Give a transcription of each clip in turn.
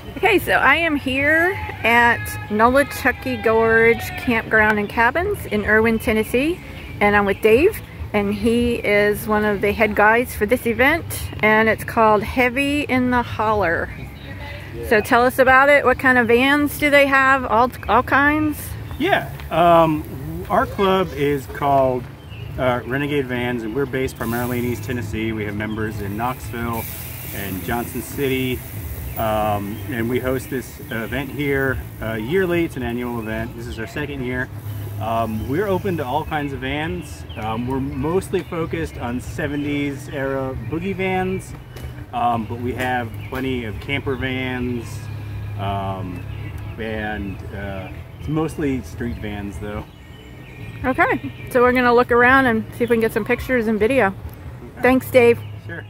Okay, so I am here at Nolichucky Gorge Campground and Cabins in Erwin, Tennessee, and I'm with Dave, and he is one of the head guides for this event, and it's called Heavy in the Holler. Yeah. So tell us about it. What kind of vans do they have? All kinds? Yeah, our club is called Renegade Vans, and we're based primarily in East Tennessee. We have members in Knoxville and Johnson City. And we host this event here yearly. It's an annual event. This is our second year. We're open to all kinds of vans. We're mostly focused on 70s era boogie vans, but we have plenty of camper vans, and it's mostly street vans though. Okay, so we're gonna look around and see if we can get some pictures and video. Okay. Thanks, Dave. Sure.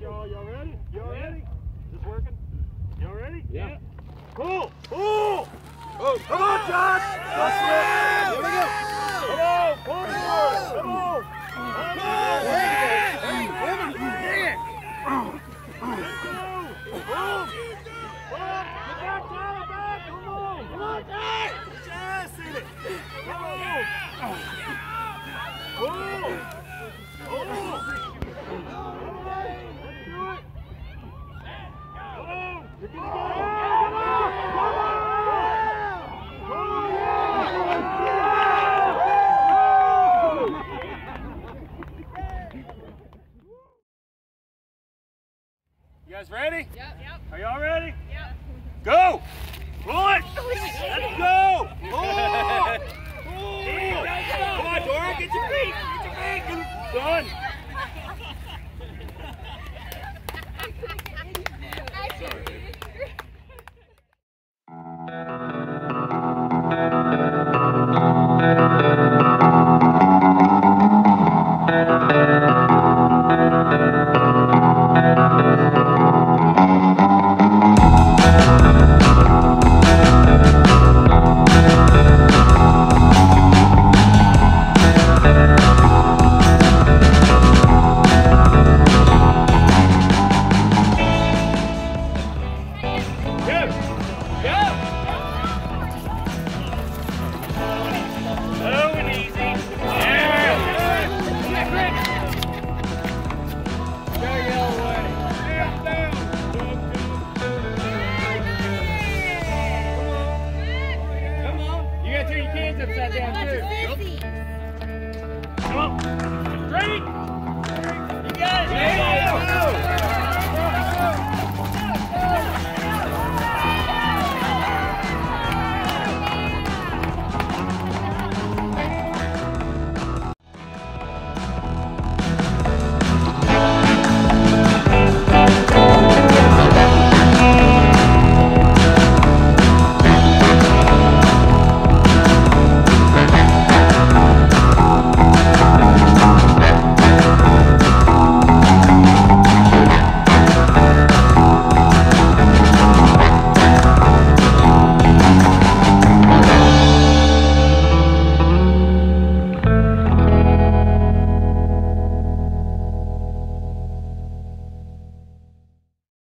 Y'all ready? Y'all ready? Is this working? Y'all ready? Yeah. Pull! Pull! Oh, come on, Josh! Here we go! Come on! Pull forward! Come on! Come on! Get back, Tyler, back! Come on! Come on, Tyler! Just in it! Come on! Pull! You guys ready? Yep. Are y'all ready? Yep. Go! Pull it! Let's go! Pull! Pull! Come on, Dora, get your feet! Get your feet! Done!